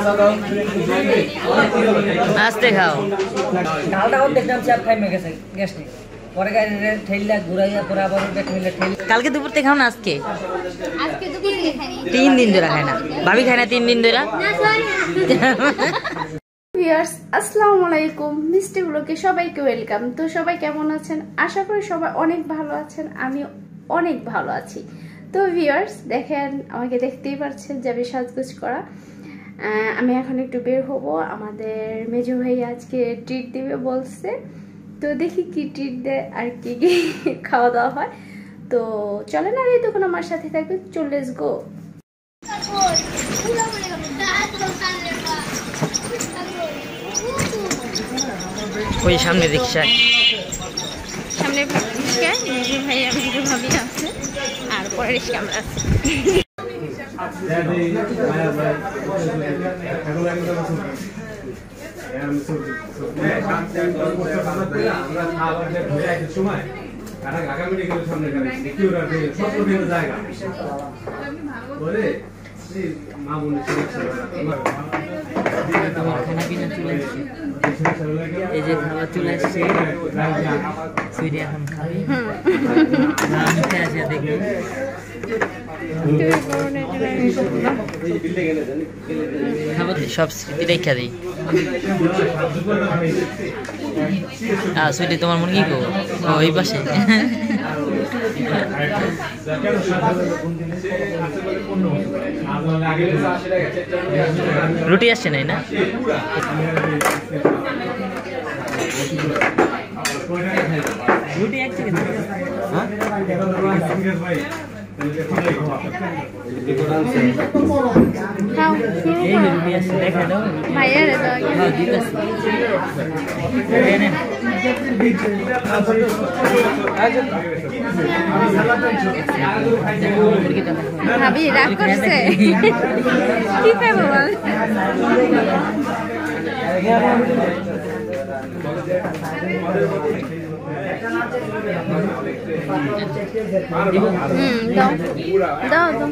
আস্তে খাও ডালটা দেখলাম চাপ খাই মেয়ে গেছে গ্যাস নেই পরে গাড়িতে ঠেললা ঘুরাইয়া পরে আবার ব্যাক মিলে ঠেল কালকে দুপুর থেকে খাও না আজকে আজকে দুপুর থেকে খাইনি 3 দিন ধরে খায় না ভাবি খায় না 3 দিন ধরে না সরি ভিউয়ার্স আসসালামু আলাইকুম মিষ্টি ব্লগে সবাইকে ওয়েলকাম। তো সবাই কেমন আছেন? আশা করি সবাই অনেক ভালো আছেন, আমি অনেক ভালো আছি। তো ভিউয়ার্স দেখেন, আমাকে দেখতেই পাচ্ছেন যে আমি সাজগোজ করা। আমি এখন একটু বের হব, আমাদের মেজো ভাই আজকে ট্রিট দিবে বলছে, তো দেখি কি ট্রিট দেয় আর কি কি খাওয়া দাওয়া হয়। তো চলেন আর এই তখন আমার সাথে থাকবে, চল লেটস গো। ওই সামনে রিক্সা, সামনে রিক্সা মেজো ভাই আমি মেজো ভাবি আছে, আর পরে রিক্সা আমরা আছি। খানা পিনা চলে আসছে, এই যে খাবার চলে আসছে, সুইটি এখন খাবি মিঠে আছে দেখি খাবার সব স্মৃতি রেখা দিই। সুইটি তোমার মনে কি করবো ওই পাশে রুটি আসছে নাই না? রুটি আসছে ভাবি রাগ করছে কি খাবো দাও দাও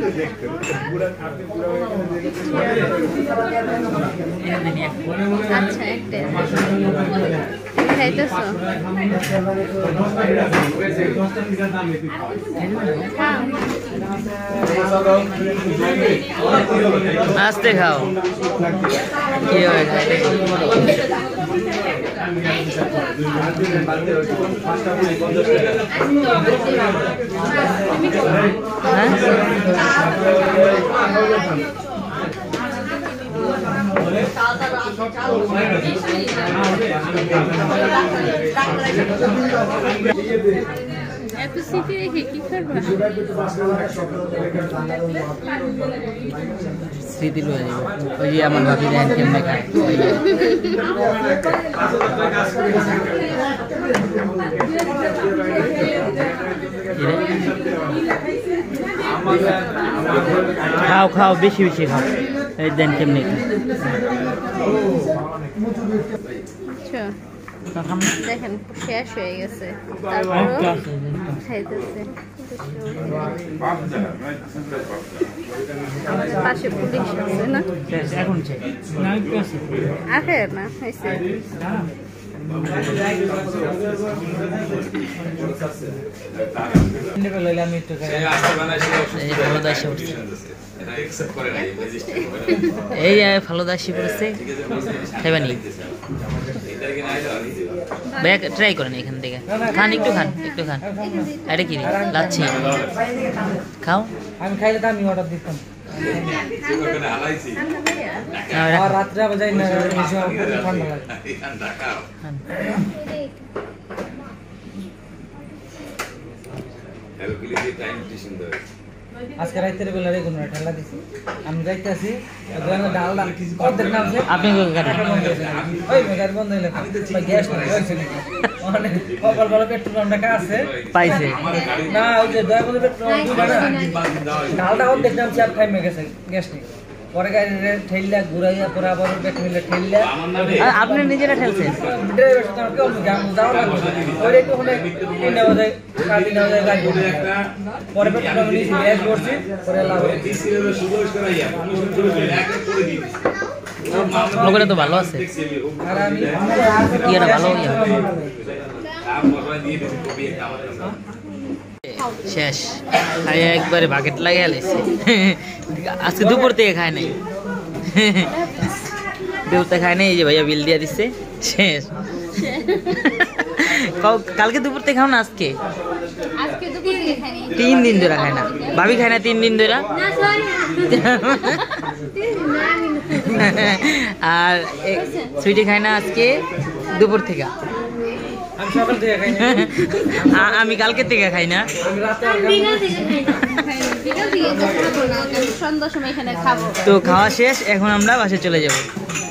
আচ্ছা একটা খাইতেছো আস্তে খাও কি হয় এত সিটি রেখে কি করবো? স্মৃতি রয়ে যাবে। ওই যে আমার ভাবি দেন কেমনে খায়, খাও খাও বেশি বেশি খাও, এই দেন কেমনে দেখেন শেষ হয়ে গেছে, তারপর খাইতেছে। পাশে পুলিশ আছে না? এখন আছে না হয়েছে এই ফালুদা আসি পড়েছে, খাইবানি ট্রাই করেন এখান থেকে, খান একটু খান একটু খান। এটা কি লাচ্ছি খাও? আমি খাইলে তো আমি অর্ডার দিতাম রাত্রে আবার যাই না, ঠান্ডা লাগে। আজকে রাতের বেলা রে কোনো ঠান্ডা দিছি, আমি যাইতে আছি ডাল ডাল অর্ধেক নামছে, আপনি ওই গাড়ি বন্ধ হইলে গ্যাস মানে কপাল ভালো, পেট্রোল পাম্পটা আছে পাইছে না, ওই যে দয়া করে পেট্রোল ডালটা অর্ধেক নাম চাপ খাই মেয়ে গেছে গ্যাস নেই পরে গাড়িতে ঠেললা ঘুরাইয়া পরে আবার ব্যাক মিলে ঠেললা আপনি নিজেরা ঠেলছেন ড্রাইভার সাথে আমার কেউ যাওয়া লাগবে ওই একটু হলে 3 নেওয়া যায় 4 নেওয়া যায় গাড়ি পরে পেট্রোল পাম্প নিয়েছি গ্যাস করছি পরে লাভ লোকেরা তো ভালো আছে আর আমি ইয়েরা ভালো ইয়া শেষ খাই একবারে বাকেট লাগিয়ে আলাইছে আজকে দুপুর থেকে খায় নাই দুপুরতে খায় নাই এই যে ভাইয়া বিল দিয়ে দিচ্ছে শেষ কালকে দুপুর থেকে খাও না আজকে আজকে দুপুর থেকে খাইনি 3 দিন ধরে খায় না ভাবি খায় না 3 দিন ধরে না সরি আর সুইটি খায় না আজকে দুপুর থেকে আমি সকাল থেকে খাই না আমি কালকে থেকে খাই না আমি রাতে বিকাল থেকে খাইনি বিকাল থেকে তো খাবো না সন্ধ্যার সময় এখানে খাবো তো খাওয়া শেষ এখন আমরা বাসায় চলে যাব